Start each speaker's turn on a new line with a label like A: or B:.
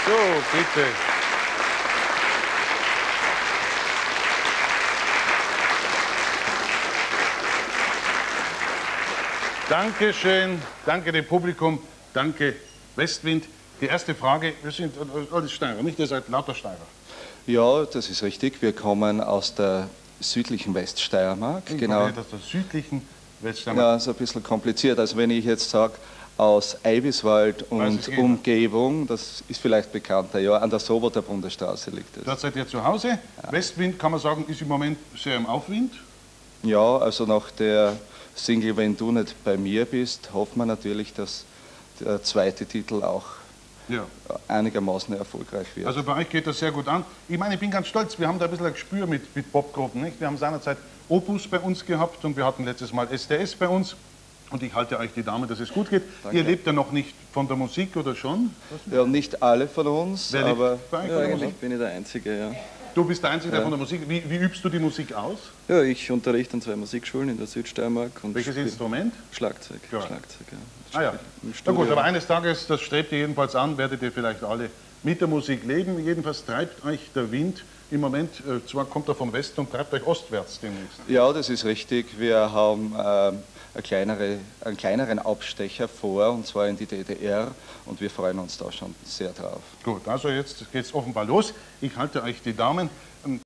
A: So, bitte. Dankeschön, danke dem Publikum, danke Westwind. Die erste Frage, wir sind alles Steirer, nicht? Ihr seid lauter Steirer.
B: Ja, das ist richtig. Wir kommen aus der südlichen Weststeiermark.
A: Genau. Aus der südlichen Weststeiermark.
B: Ja, ist ein bisschen kompliziert. Also wenn ich jetzt sage, aus Eiviswald und Umgebung, das ist vielleicht bekannter, ja, an der Soboter Bundesstraße liegt es.
A: Dort seid ihr zu Hause. Ja. Westwind, kann man sagen, ist im Moment sehr im Aufwind.
B: Ja, also nach der Single Wenn du nicht bei mir bist, hoffen wir natürlich, dass der zweite Titel auch einigermaßen erfolgreich wird.
A: Also bei euch geht das sehr gut an. Ich meine, ich bin ganz stolz, wir haben da ein bisschen ein Gespür mit Popgruppen, nicht? Wir haben seinerzeit Opus bei uns gehabt und wir hatten letztes Mal STS bei uns. Und ich halte euch die Daumen, dass es gut geht. Danke. Ihr lebt ja noch nicht von der Musik, oder schon?
B: Ja, nicht alle von uns,
A: Wer
B: aber
A: lebt bei euch von der Musik?
B: Bin ich der Einzige, ja.
A: Du bist der Einzige, der von der Musik. Wie übst du die Musik aus?
B: Ja, ich unterrichte an 2 Musikschulen in der Südsteiermark. Und
A: welches Instrument?
B: Schlagzeug.
A: Ja.
B: Schlagzeug, ja.
A: Ah ja. Na gut, aber eines Tages, das strebt ihr jedenfalls an, werdet ihr vielleicht alle mit der Musik leben. Jedenfalls treibt euch der Wind im Moment, zwar kommt er vom Westen und treibt euch ostwärts demnächst.
B: Ja, das ist richtig. Wir haben einen kleineren Abstecher vor, und zwar in die DDR, und wir freuen uns da schon sehr drauf.
A: Gut, also jetzt geht es offenbar los. Ich halte euch die Daumen.